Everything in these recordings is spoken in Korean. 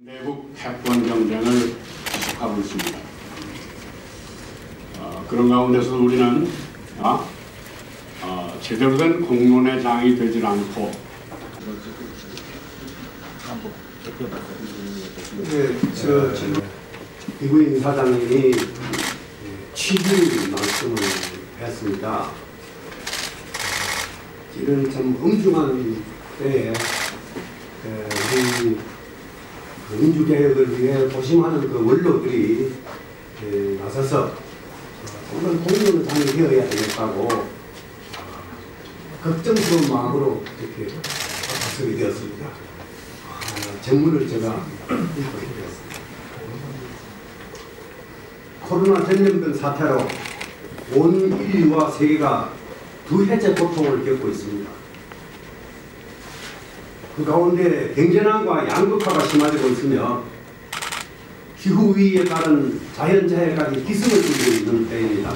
내국 패권 경쟁을 지속하고 있습니다. 그런 가운데서 우리는 제대로 된 공론의 장이 되질 않고 이구인 사장님이 취지 말씀을 했습니다. 이런 참 엄중한 때에 우리 민주개혁을 위해 도심하는 그 원로들이 나서서 정말 공론의 장이 되어야 되겠다고 걱정스러운 마음으로 이렇게 발표하게 되었습니다. 전문을 제가 읽고 드렸습니다. 코로나 전염병 사태로 온 인류와 세계가 두 해째 고통을 겪고 있습니다. 그 가운데 경제난과 양극화가 심화되고 있으며 기후위기에 따른 자연재해까지 기승을 부리고 있는 때입니다.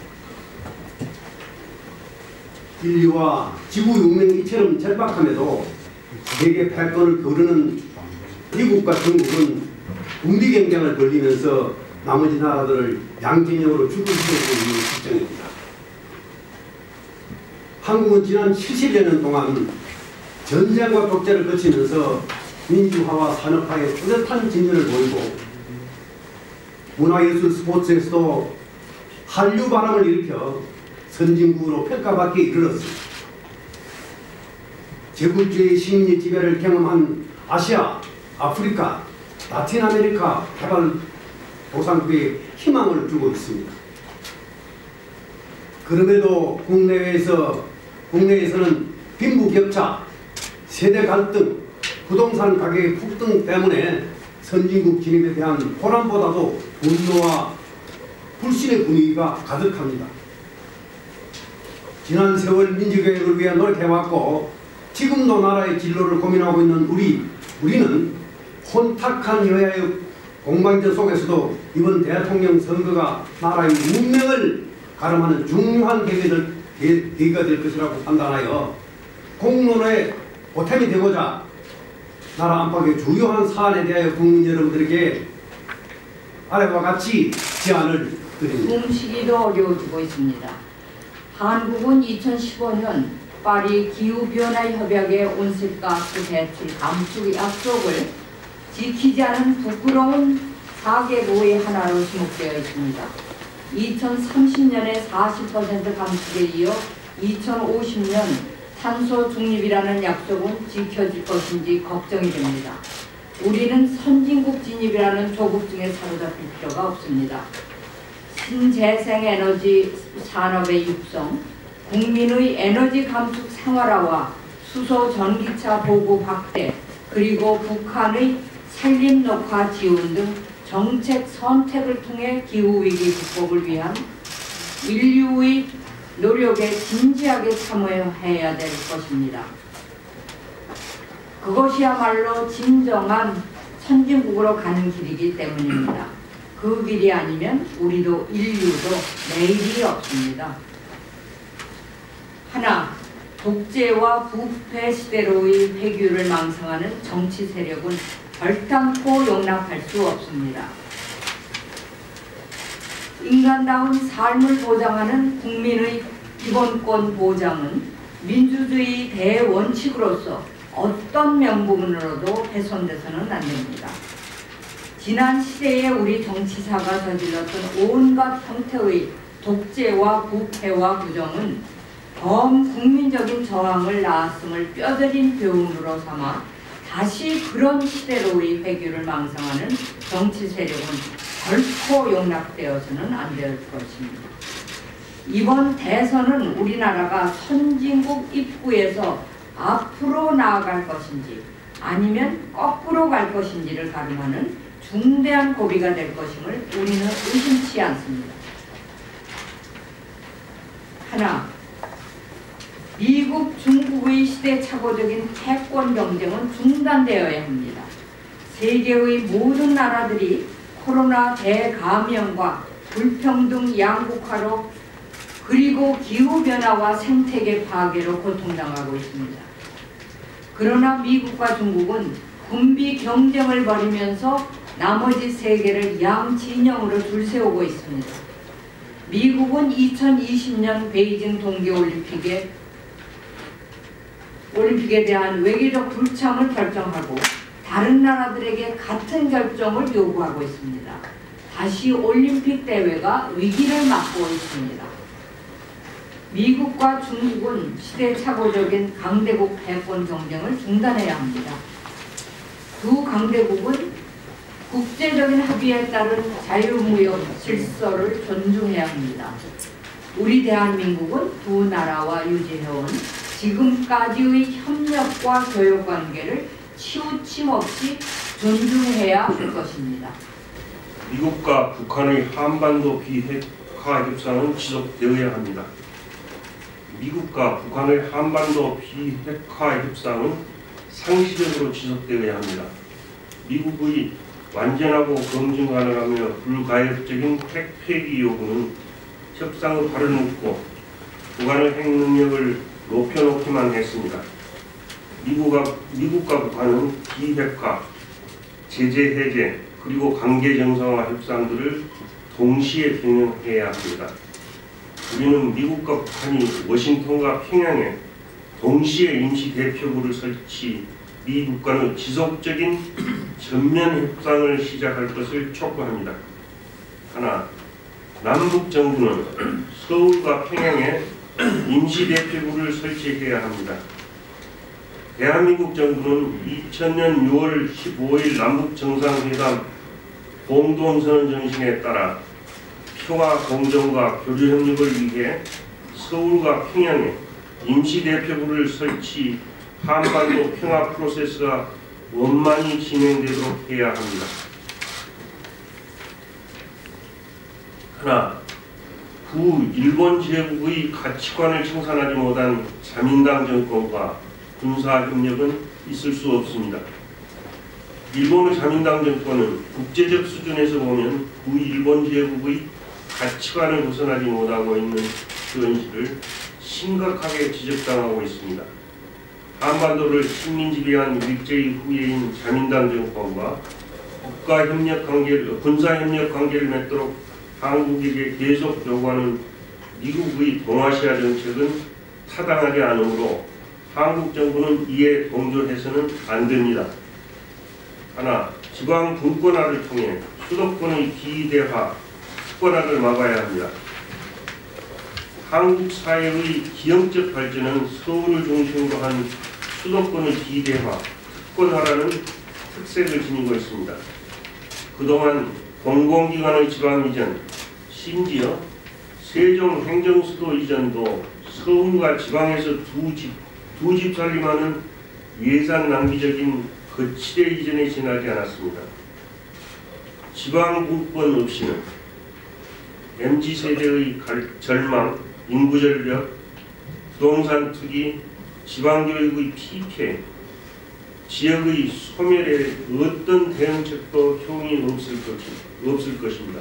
인류와 지구 운명이 이처럼 절박함에도 세계 패권을 겨루는 미국과 중국은 군비 경쟁을 벌이면서 나머지 나라들을 양진영으로 죽을시키고 있는 실정입니다. 한국은 지난 70여 년 동안 전쟁과 독재를 거치면서 민주화와 산업화에 뚜렷한 진전을 보이고 문화예술 스포츠에서도 한류 바람을 일으켜 선진국으로 평가받기에 이르렀습니다. 제국주의 식민지 지배를 경험한 아시아, 아프리카, 라틴 아메리카 개발 도상국에 희망을 주고 있습니다. 그럼에도 국내에서는 빈부격차, 세대 갈등, 부동산 가격의 폭등 때문에 선진국 진입에 대한 호남보다도 분노와 불신의 분위기가 가득합니다. 지난 세월 민주개혁을 위해 노력해왔고 지금도 나라의 진로를 고민하고 있는 우리는 혼탁한 여야의 공방전 속에서도 이번 대통령 선거가 나라의 운명을 가름하는 중요한 계기가 될 것이라고 판단하여 공론의 보탬이 되고자 나라 안팎의 주요한 사안에 대하여 국민 여러분들에게 아래와 같이 제안을 드립니다. 숨쉬기도 어려워지고 있습니다. 한국은 2015년 파리 기후변화협약의 온실가스 배출 감축 약속을 지키지 않은 부끄러운 4개국의 하나로 지목되어 있습니다. 2030년에 40% 감축에 이어 2050년 탄소 중립이라는 약속은 지켜질 것인지 걱정이 됩니다. 우리는 선진국 진입이라는 조급증에 사로잡힐 필요가 없습니다. 신재생에너지 산업의 육성, 국민의 에너지 감축 생활화와 수소 전기차 보급 확대, 그리고 북한의 산림 녹화 지원 등 정책 선택을 통해 기후위기 극복을 위한 인류의 노력에 진지하게 참여해야 될 것입니다. 그것이야말로 진정한 선진국으로 가는 길이기 때문입니다. 그 길이 아니면 우리도 인류도 내일이 없습니다. 하나, 독재와 부패 시대로의 회귀를 망상하는 정치 세력은 결단코 용납할 수 없습니다. 인간다운 삶을 보장하는 국민의 기본권 보장은 민주주의 대원칙으로서 어떤 명분으로도 훼손돼서는 안 됩니다. 지난 시대에 우리 정치사가 저질렀던 온갖 형태의 독재와 부패와 부정은 범국민적인 저항을 낳았음을 뼈저린 교훈으로 삼아 다시 그런 시대로의 회귀를 망상하는 정치 세력은 결코 용납되어서는 안 될 것입니다. 이번 대선은 우리나라가 선진국 입구에서 앞으로 나아갈 것인지 아니면 거꾸로 갈 것인지를 가름하는 중대한 고비가 될 것임을 우리는 의심치 않습니다. 하나, 미국, 중국의 시대착오적인 패권 경쟁은 중단되어야 합니다. 세계의 모든 나라들이 코로나 대감염과 불평등 양극화로 그리고 기후변화와 생태계 파괴로 고통당하고 있습니다. 그러나 미국과 중국은 군비 경쟁을 벌이면서 나머지 세계를 양진영으로 줄세우고 있습니다. 미국은 2020년 베이징 동계올림픽에 대한 외교적 불참을 결정하고 다른 나라들에게 같은 결정을 요구하고 있습니다. 다시 올림픽 대회가 위기를 맞고 있습니다. 미국과 중국은 시대착오적인 강대국 패권 경쟁을 중단해야 합니다. 두 강대국은 국제적인 합의에 따른 자유무역 질서를 존중해야 합니다. 우리 대한민국은 두 나라와 유지해온 지금까지의 협력과 교역관계를 치우침 없이 존중해야 할 것입니다. 미국과 북한의 한반도 비핵화 협상은 지속되어야 합니다. 미국과 북한의 한반도 비핵화 협상은 상시적으로 지속되어야 합니다. 미국의 완전하고 검증 가능하며 불가역적인 핵 폐기 요구는 협상의 발을 묶고 북한의 핵 능력을 높여놓기만 했습니다. 미국과 북한은 비핵화, 제재 해제, 그리고 관계 정상화 협상들을 동시에 병행해야 합니다. 우리는 미국과 북한이 워싱턴과 평양에 동시에 임시 대표부를 설치, 미국 간의 지속적인 전면 협상을 시작할 것을 촉구합니다. 하나, 남북 정부는 서울과 평양에 임시 대표부를 설치해야 합니다. 대한민국 정부는 2000년 6월 15일 남북 정상회담 공동선언 정신에 따라 평화 공정과 교류 협력을 위해 서울과 평양에 임시 대표부를 설치, 한반도 평화 프로세스가 원만히 진행되도록 해야 합니다. 하나, 일본 제국의 가치관을 청산하지 못한 자민당 정권과 군사협력은 있을 수 없습니다. 일본의 자민당 정권은 국제적 수준에서 보면 일본 제국의 가치관을 벗어나지 못하고 있는 그 현실을 심각하게 지적당하고 있습니다. 한반도를 식민지배한 일제의 후예인 자민당 정권과 군사협력 관계를 맺도록 한국에게 계속 요구하는 미국의 동아시아 정책은 타당하지 않으므로 한국 정부는 이에 동조해서는 안 됩니다. 하나, 지방 분권화를 통해 수도권의 비대화, 특권화를 막아야 합니다. 한국 사회의 기형적 발전은 서울을 중심으로 한 수도권의 비대화, 특권화라는 특색을 지니고 있습니다. 그동안 공공기관의 지방 이전, 심지어 세종 행정수도 이전도 서울과 지방에서 두 집 살림하는 예산 낭비적인 거치대 이전에 지나지 않았습니다. 지방 분권 없이는 MZ세대의 절망, 인구절벽, 부동산 투기, 지방교육의 피폐, 지역의 소멸에 어떤 대응책도 효용이 없을 것입니다.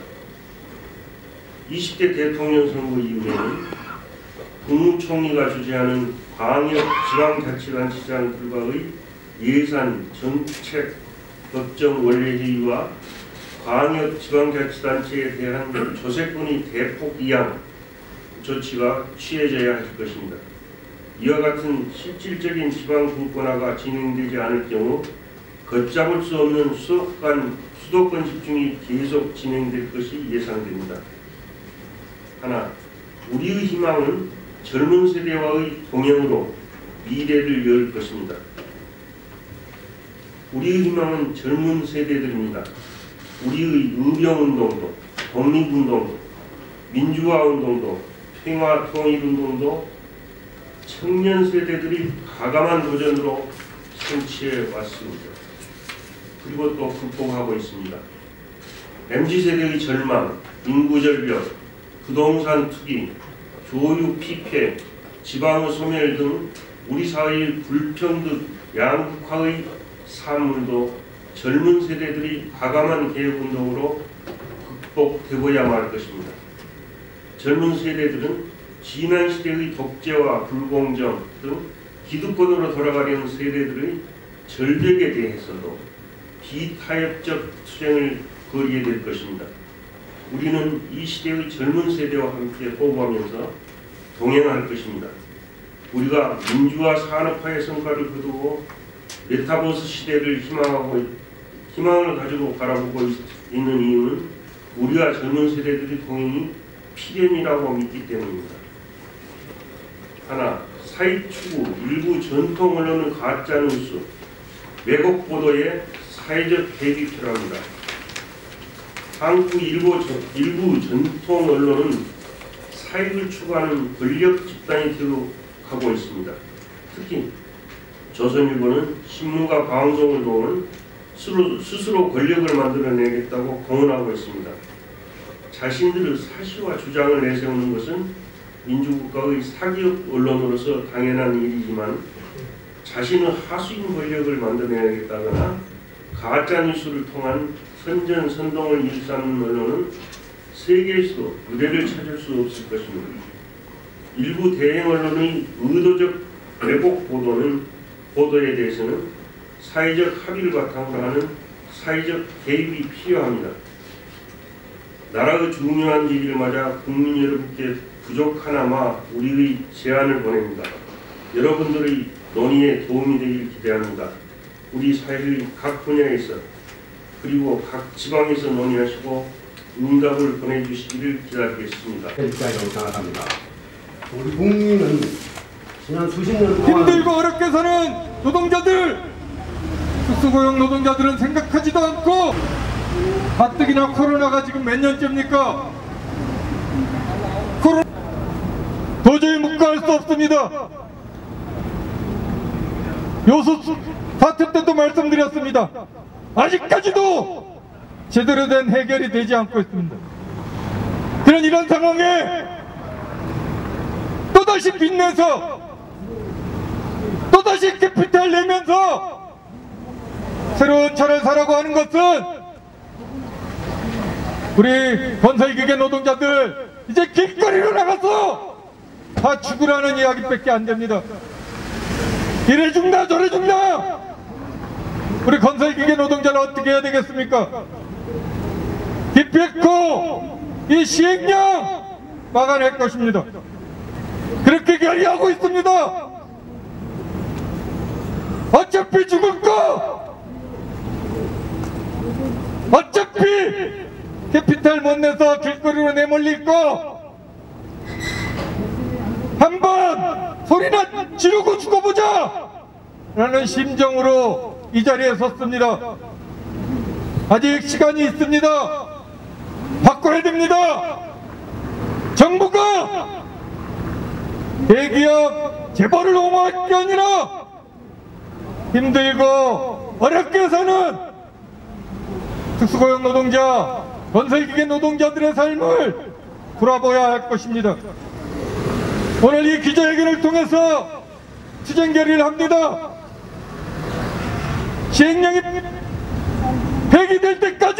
20대 대통령 선거 이후에는 국무총리가 주재하는 광역 지방자치단체장 불가의 예산, 정책, 법정 원례회의와 광역 지방자치단체에 대한 조세권의 대폭 이양 조치가 취해져야 할 것입니다. 이와 같은 실질적인 지방 분권화가 진행되지 않을 경우 걷잡을 수 없는 수도권 집중이 계속 진행될 것이 예상됩니다. 하나, 우리의 희망은 젊은 세대와의 동행으로 미래를 열 것입니다. 우리의 희망은 젊은 세대들입니다. 우리의 의병운동도, 독립운동도, 민주화운동도, 평화통일운동도 청년 세대들이 과감한 도전으로 성취해 왔습니다. 그리고 또 극복하고 있습니다. MZ세대의 절망, 인구절벽, 부동산 투기, 교육 피폐, 지방의 소멸 등 우리 사회의 불평등, 양극화의 산물도 젊은 세대들이 과감한 개혁운동으로 극복되고야만 할 것입니다. 젊은 세대들은 지난 시대의 독재와 불공정 등 기득권으로 돌아가려는 세대들의 절벽에 대해서도 비타협적 투쟁을 벌이게 될 것입니다. 우리는 이 시대의 젊은 세대와 함께 호흡하면서 동행할 것입니다. 우리가 민주화 산업화의 성과를 거두고 메타버스 시대를 희망을 가지고 바라보고 있는 이유는 우리와 젊은 세대들의 동행이 필연이라고 믿기 때문입니다. 하나, 사회 추구, 일부 전통 언론의 가짜 뉴스, 왜곡 보도에 사회적 대비 필요합니다. 한국 일부 전통 언론은 사익을 추구하는 권력 집단이 되어가고 있습니다. 특히 조선일보는 신문과 방송을 도우는 스스로 권력을 만들어내겠다고 공언하고 있습니다. 자신들의 사실과 주장을 내세우는 것은 민주국가의 사기업 언론으로서 당연한 일이지만 자신의 하수인 권력을 만들어내겠다거나 가짜 뉴스를 통한 선전선동을 일삼는 언론은 세계에서도 무대를 찾을 수 없을 것입니다. 일부 대행 언론의 의도적 왜곡 보도에 대해서는 사회적 합의를 바탕으로 하는 사회적 개입이 필요합니다. 나라의 중요한 일을 맞아 국민 여러분께 부족하나마 우리의 제안을 보냅니다. 여러분들의 논의에 도움이 되길 기대합니다. 우리 사회의 각 분야에서 그리고 각 지방에서 논의하시고 응답을 보내주시기를 기다리겠습니다. 일자리라고 생각합니다. 우리 국민은 지난 수십 년 동안 힘들고 어렵게 사는 노동자들, 특수고용 노동자들은 생각하지도 않고 가뜩이나 코로나가 지금 몇 년째입니까? 도저히 묵과할 수 없습니다. 요소 사태 때도 말씀드렸습니다. 아직까지도 제대로 된 해결이 되지 않고 있습니다. 그런 이런 상황에 또다시 빚내서 또다시 캐피탈 내면서 새로운 차를 사라고 하는 것은 우리 건설기계 노동자들 이제 길거리로 나가서 다 죽으라는 이야기밖에 안 됩니다. 이래 죽나 저래 죽나 우리 건설기계 노동자는 어떻게 해야 되겠습니까? 기필코 이 시행령 막아낼 것입니다. 그렇게 결의하고 있습니다. 어차피 죽을 거 어차피 캐피탈 못 내서 길거리로 내몰릴 거 한번 소리나 지르고 죽어보자 라는 심정으로 이 자리에 섰습니다. 아직 시간이 있습니다. 바꿔야 됩니다. 정부가 대기업 재벌을 옹호할 게 아니라 힘들고 어렵게 사는 특수고용 노동자, 건설기계 노동자들의 삶을 돌아봐야 할 것입니다. 오늘 이 기자회견을 통해서 투쟁 결의를 합니다. 시행령이 폐기될 때까지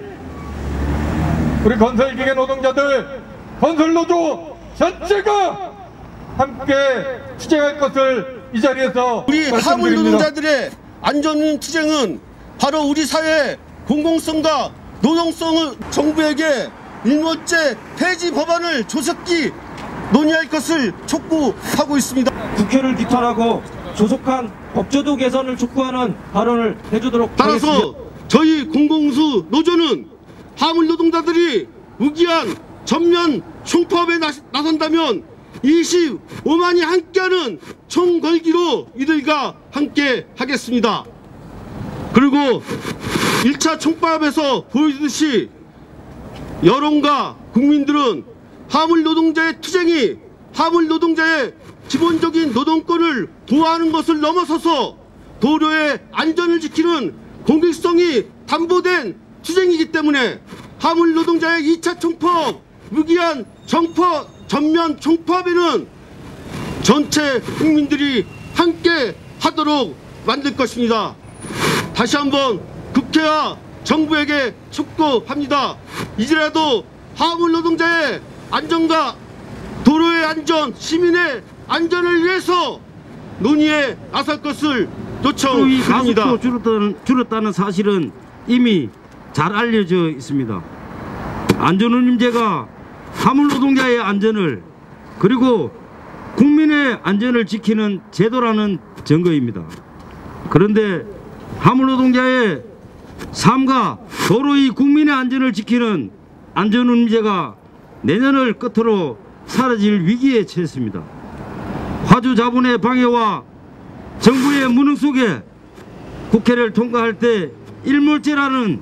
우리 건설기계 노동자들, 건설노조 전체가 함께 투쟁할 것을 이 자리에서 우리 화물 노동자들의 안전 투쟁은 바로 우리 사회의 공공성과 노동성을 정부에게 일몰제 폐지 법안을 조속히 논의할 것을 촉구하고 있습니다. 국회를 비판하고 조속한 법제도 개선을 촉구하는 발언을 해주도록 따라서 하겠습니다. 저희 공공수 노조는 화물 노동자들이 무기한 전면 총파업에 나선다면 25만이 함께하는 총걸기로 이들과 함께 하겠습니다. 그리고 1차 총파업에서 보여주듯이 여론과 국민들은 화물 노동자의 투쟁이 화물 노동자의 기본적인 노동권을 보호하는 것을 넘어서서 도로의 안전을 지키는 공익성이 담보된 투쟁이기 때문에 화물 노동자의 2차 총파업, 무기한 전면 총파업에는 전체 국민들이 함께 하도록 만들 것입니다. 다시 한번 국회와 정부에게 촉구합니다. 이제라도 화물 노동자의 안전과 도로의 안전, 시민의 안전을 위해서 논의에 나설 것을 요청합니다. 가속도 줄었다는 사실은 이미 잘 알려져 있습니다. 안전운임제가 화물노동자의 안전을 그리고 국민의 안전을 지키는 제도라는 증거입니다. 그런데 화물노동자의 삶과 도로의 국민의 안전을 지키는 안전운임제가 내년을 끝으로 사라질 위기에 처했습니다. 화주 자본의 방해와 정부의 무능 속에 국회를 통과할 때 일몰제라는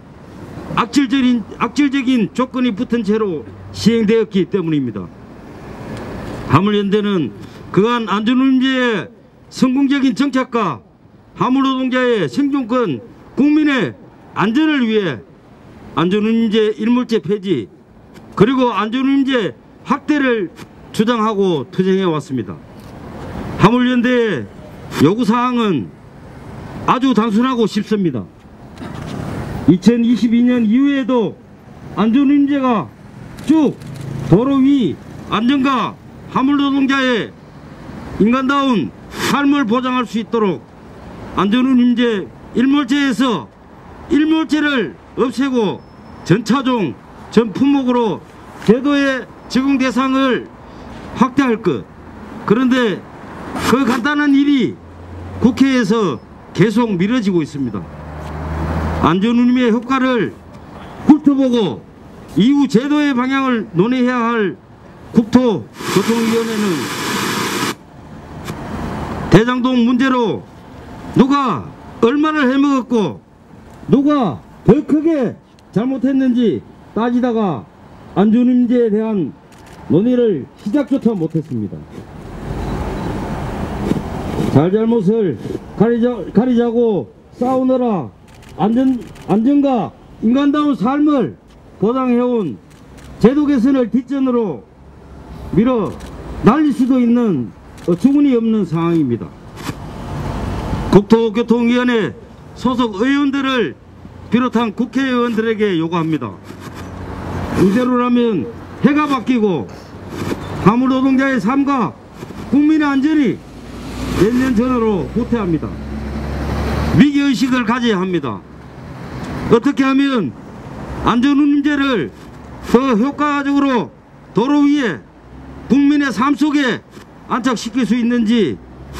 악질적인 조건이 붙은 채로 시행되었기 때문입니다. 화물연대는 그간 안전운임제의 성공적인 정착과 화물노동자의 생존권, 국민의 안전을 위해 안전운임제 일몰제 폐지 그리고 안전운임제 확대를 주장하고 투쟁해 왔습니다. 화물연대의 요구사항은 아주 단순하고 쉽습니다. 2022년 이후에도 안전운임제가 쭉 도로 위 안전과 화물노동자의 인간다운 삶을 보장할 수 있도록 안전운임제 일몰제에서 일몰제를 없애고 전차종, 전품목으로 제도의 적용 대상을 확대할 것. 그런데 그 간단한 일이 국회에서 계속 미뤄지고 있습니다. 안전운임의 효과를 훑어보고 이후 제도의 방향을 논의해야 할 국토교통위원회는 대장동 문제로 누가 얼마를 해먹었고 누가 더 크게 잘못했는지 따지다가 안전운임제에 대한 논의를 시작조차 못했습니다. 잘잘못을 가리자고 싸우느라 안전과 인간다운 삶을 보장해온 제도 개선을 뒷전으로 밀어 날릴 수도 있는 주문이 없는 상황입니다. 국토교통위원회 소속 의원들을 비롯한 국회의원들에게 요구합니다. 이대로라면 해가 바뀌고 화물노동자의 삶과 국민의 안전이 몇 년 전으로 후퇴합니다. 위기의식을 가져야 합니다. 어떻게 하면 안전운임제를 더 효과적으로 도로 위에 국민의 삶 속에 안착시킬 수 있는지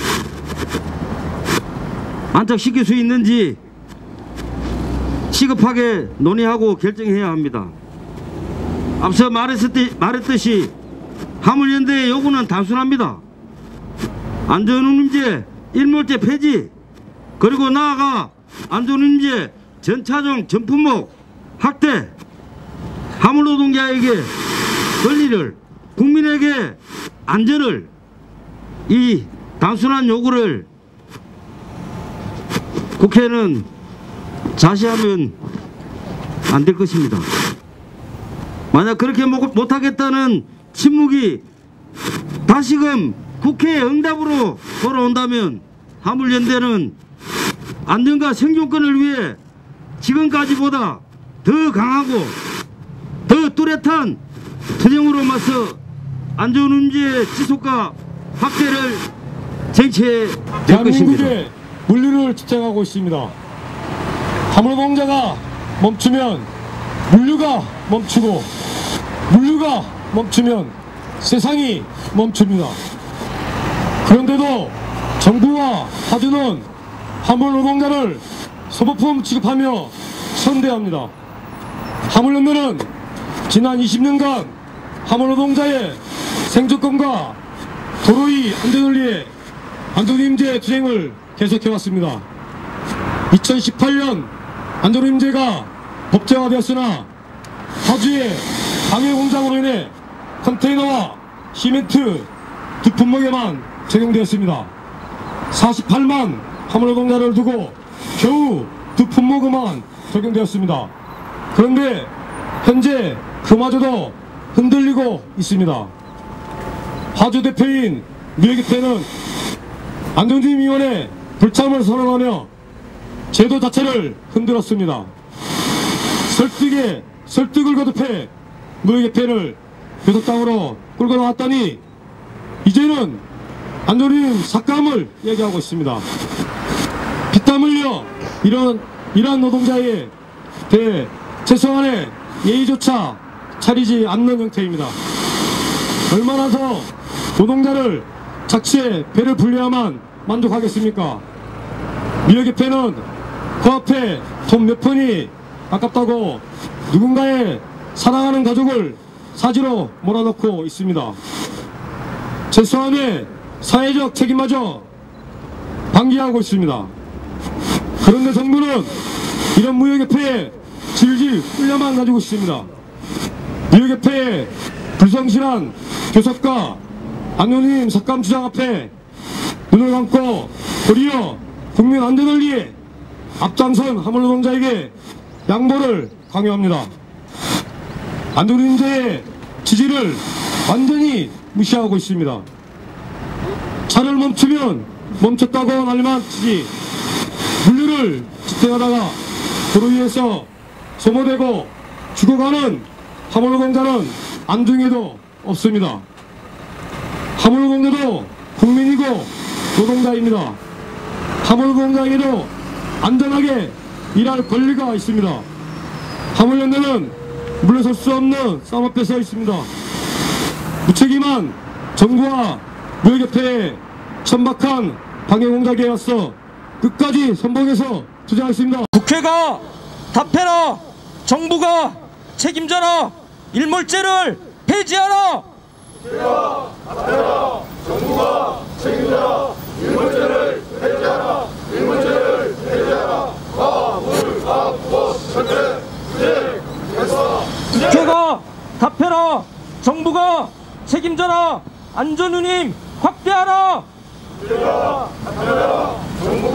시급하게 논의하고 결정해야 합니다. 앞서 말했듯이 화물연대의 요구는 단순합니다. 안전운임제 일몰제 폐지 그리고 나아가 안전운임제 전차종 전품목 확대 화물노동자에게 권리를 국민에게 안전을 이 단순한 요구를 국회는 자시하면 안 될 것입니다. 만약 그렇게 못하겠다는 침묵이 다시금 국회의 응답으로 돌아온다면 화물연대는 안전과 생존권을 위해 지금까지보다 더 강하고 더 뚜렷한 투쟁으로 맞서 안전운임제의 지속과 확대를 쟁취해 낼 것입니다. 대한민국의 물류를 지탱하고 있습니다. 화물노동자가 멈추면 물류가 멈추고 물류가 멈추면 세상이 멈춥니다. 그런데도 정부와 화주는 화물노동자를 소모품 취급하며 선대합니다. 화물연대는 지난 20년간 화물노동자의 생존권과 도로의 안전을 위해 안전운임제 투쟁을 계속해왔습니다. 2018년 안전운임제가 법제화되었으나 화주의 방해 공장으로 인해 컨테이너와 시멘트 두 품목에만 적용되었습니다. 48만 화물노동자를 두고 겨우 두 품목에만 적용되었습니다. 그런데 현재 그마저도 흔들리고 있습니다. 화주 대표인 미래기태는 안전운임위원회 불참을 선언하며 제도 자체를 흔들었습니다. 설득을 거듭해 무효개편을 교섭당으로 끌고 나왔더니 이제는 안전운임 삭감을 얘기하고 있습니다. 피땀 흘려 이러한 노동자에 대해 최소한의 예의조차 차리지 않는 형태입니다. 얼마나 더 노동자를 착취해 배를 불려야만 만족하겠습니까? 미역협회는 코앞에 돈 몇 푼이 아깝다고 누군가의 사랑하는 가족을 사지로 몰아넣고 있습니다. 최소한의 사회적 책임마저 방기하고 있습니다. 그런데 정부는 이런 무역협회에 질질 끌려만 가지고 있습니다. 무역협회의 불성실한 교섭과 안노님 삭감 주장 앞에 눈을 감고 도리어 국민 안전을 위해 앞장선 화물노동자에게 양보를 강요합니다. 안노님제의 지지를 완전히 무시하고 있습니다. 차를 멈추면 멈췄다고 난리만 치지 물류를 지탱하다가 도로 위에서 소모되고 죽어가는 화물노동자는 안중에도 없습니다. 화물노동자도 국민이고 노동자입니다. 화물노동자에게도 안전하게 일할 권리가 있습니다. 화물연대는 물러설 수 없는 싸움 앞에 서 있습니다. 무책임한 정부와 무역협회의 천박한 방해 공작에 맞서 끝까지 선봉해서 투쟁하겠습니다. 국회가 답해라. 정부가 책임져라. 일몰제를 폐지하라. 국회가 답해라. 정부가 책임져라. 일몰제를 폐지하라. 일몰제를 폐지하라. 화물화물연대 투쟁해서. 국회가 답해라. 정부가 책임져라. 안전운임 확대하라. 국회가 답해라. 정부가